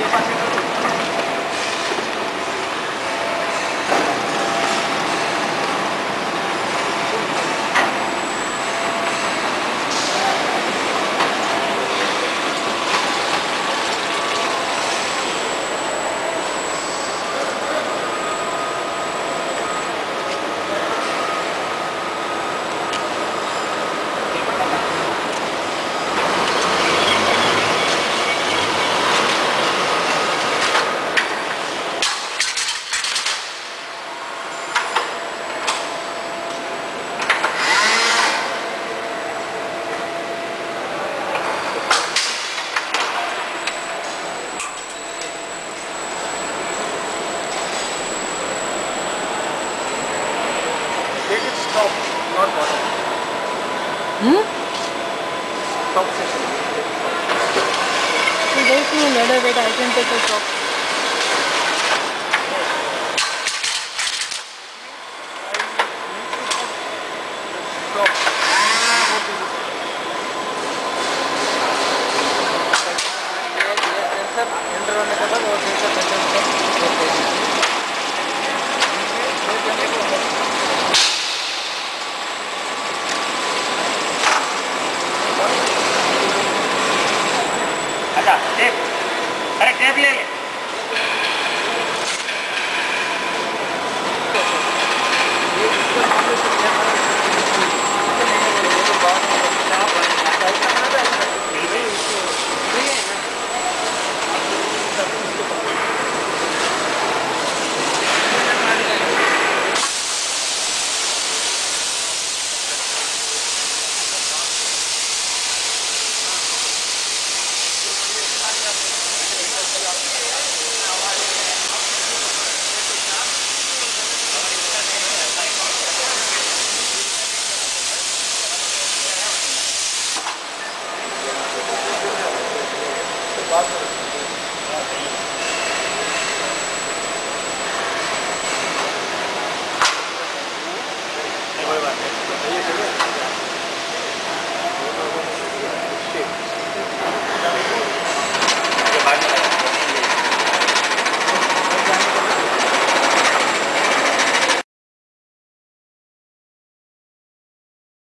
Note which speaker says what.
Speaker 1: Take it stop, not bottom. Stop session.
Speaker 2: So there's no ladder that I can take a top.
Speaker 1: Stop. Sensor enter होने के बाद और sensor button अच्छा tape, अरे tape ले ले।